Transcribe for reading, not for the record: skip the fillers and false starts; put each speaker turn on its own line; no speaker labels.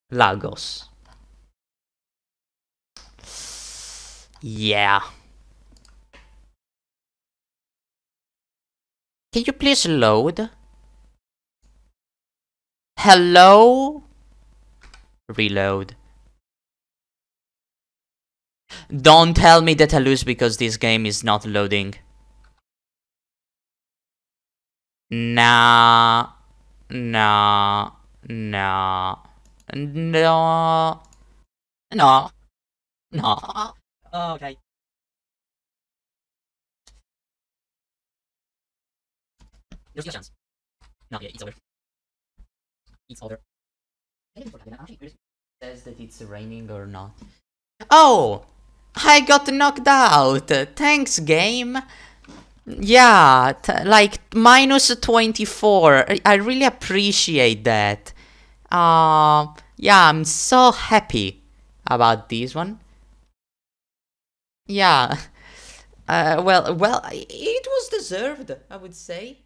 Lagos. Yeah. Can you please load? Hello? Reload. Don't tell me that I lose because this game is not loading. Nah. Nah. Nah. No. No. No. Okay. There's no chance. No, yeah, it's over. It's over. Says that it's raining or not. Oh! I got knocked out! Thanks, game! Yeah, like minus 24. I really appreciate that. Yeah, I'm so happy about this one. Yeah. Well, it was deserved, I would say.